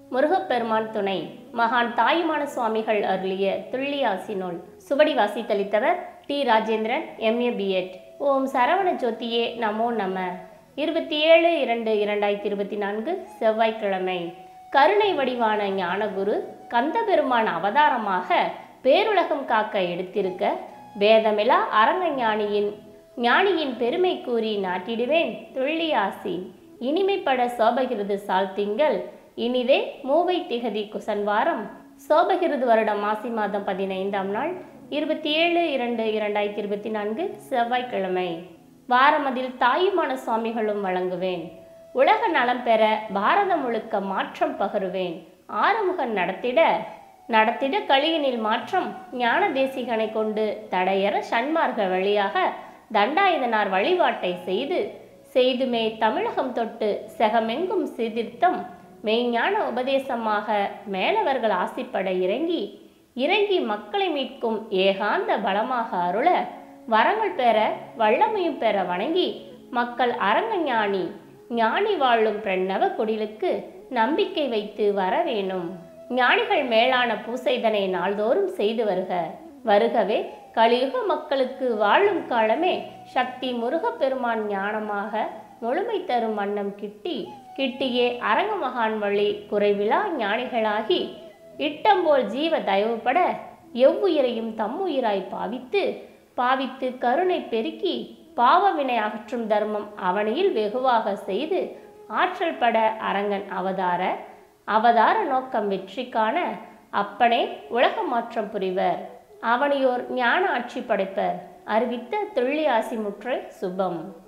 முருகப்பெருமான் துணை. மகான் தாயுமான சுவாமிகள் அருளிய துள்ளியாசி நூல். சுவடி வாசித்தளித்தவர் டி. Rajendran, MA, B.Ed. ஓம் சரவண ஜோதியே நமோ நம. 27/2/2024 செவ்வாய்க்கிழமை. கருணை வடிவான ஞானகுரு கந்தபெருமான் அவதாரமாக பேருலகம் காக்க எடுத்திருக்க வேதமிலா அரங்க ஞானியின் பெருமை கூறி நாட்டிடுவேன் துள்ளியாசி. இனிமைப்பட சோபகிருது சால்திங்கள் இனிதே மூவை திகதி குசன்வாரம் சோபகிருது வருடம் மாசி மாதம் 15ஆம் நாள் 27/2/2024 செவ்வாய்க்கிழமை. வாரமதில் தாயுமான சுவாமிகளும் வழங்குவேன். உலக நலம் பெற பாரதம் முழுக்க மாற்றம் பகருவேன். ஆறுமுகன் நடத்திட கலியினில் மாற்றம் ஞான தேசிகனை கொண்டு தடையற சன்மார்க்க வழியாக தண்டாயுதனார் வழிபாட்டை செய்துமே தமிழகம் தொட்டு செகமெங்கும் சீர்திருத்தம் மெய்ஞான உபதேசமாக மேலவர்கள் ஆசிப்பட இறங்கி மக்களை மீட்கும் ஏகாந்த பலமாக அருள வரங்கள் பெற வல்லமையும் பெற வணங்கி மக்கள் அரங்க ஞானி வாழும் பிரணவ குடிலுக்கு நம்பிக்கை வைத்து வர வேணும். ஞானிகள் மேலான பூசைதனை நாள்தோறும் செய்து வருகவே கலியுக மக்களுக்கு வாழும் காலமே சக்தி முருகப்பெருமான் ஞானமாக முழுமை தரும் வண்ணம் கிட்டியே அரங்க மகான் வழி குறைவிலா ஞானிகளாகி இட்டம்போல் ஜீவ தயவுபட எவ்வுயிரையும் தம்முயிராய் பாவித்து கருணை பெருக்கி பாவவினை அகற்றும் தர்மம் அவனியில் வெகுவாக செய்து ஆற்றல் பட அரங்கன் அவதார நோக்கம் வெற்றி காண அப்பனே உலக மாற்றம் புரிவர். அவனியோர் ஞான ஆட்சி படைப்பர். அறிவித்த துள்ளியாசி முற்றை சுபம்.